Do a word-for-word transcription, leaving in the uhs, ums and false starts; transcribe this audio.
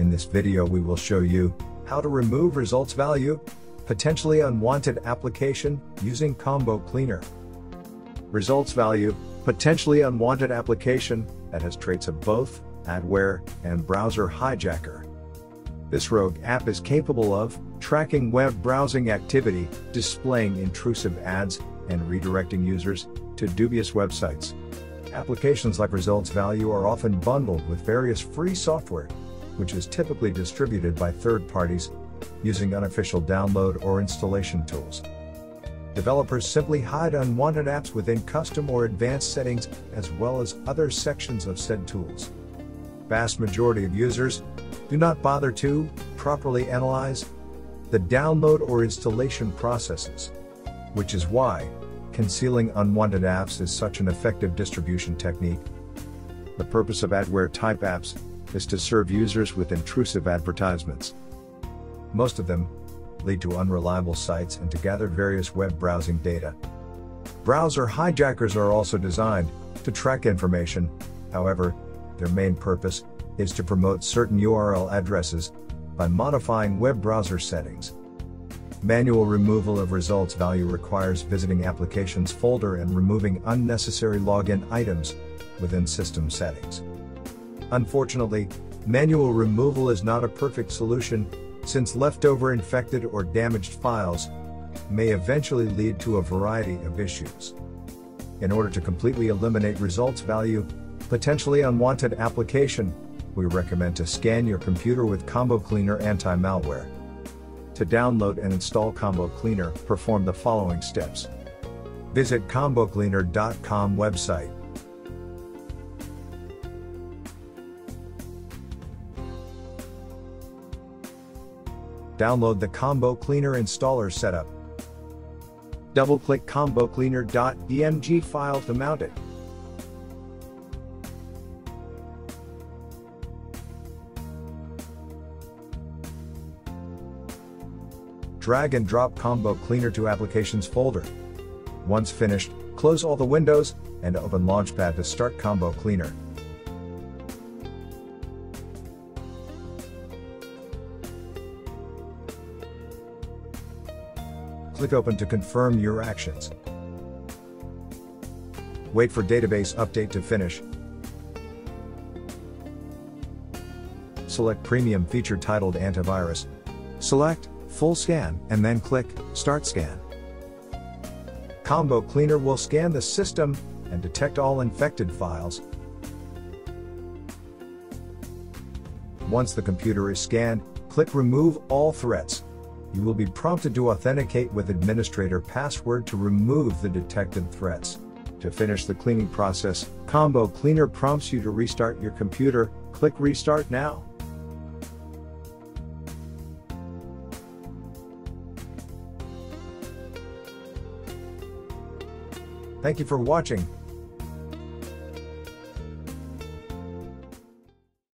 In this video we will show you how to remove results value, potentially unwanted application using Combo Cleaner. Results value, potentially unwanted application that has traits of both adware and browser hijacker. This rogue app is capable of tracking web browsing activity, displaying intrusive ads, and redirecting users to dubious websites. Applications like results value are often bundled with various free software, which is typically distributed by third parties using unofficial download or installation tools. Developers simply hide unwanted apps within custom or advanced settings, as well as other sections of said tools. Vast majority of users do not bother to properly analyze the download or installation processes, which is why concealing unwanted apps is such an effective distribution technique. The purpose of adware type apps is to serve users with intrusive advertisements. Most of them lead to unreliable sites and to gather various web browsing data. Browser hijackers are also designed to track information. However, their main purpose is to promote certain U R L addresses by modifying web browser settings. Manual removal of results value requires visiting Applications folder and removing unnecessary login items within system settings. Unfortunately, manual removal is not a perfect solution, since leftover infected or damaged files may eventually lead to a variety of issues. In order to completely eliminate results value, potentially unwanted application, we recommend to scan your computer with Combo Cleaner anti-malware. To download and install Combo Cleaner, perform the following steps. Visit combo cleaner dot com website. Download the Combo Cleaner installer setup. Double-click combo cleaner dot d m g file to mount it. Drag and drop Combo Cleaner to Applications folder. Once finished, close all the windows and open Launchpad to start Combo Cleaner. Click Open to confirm your actions. Wait for database update to finish. Select Premium feature titled Antivirus. Select Full Scan and then click Start Scan. Combo Cleaner will scan the system and detect all infected files. Once the computer is scanned, click Remove All Threats. You will be prompted to authenticate with administrator password to remove the detected threats. To finish the cleaning process, Combo Cleaner prompts you to restart your computer. Click Restart Now. Thank you for watching.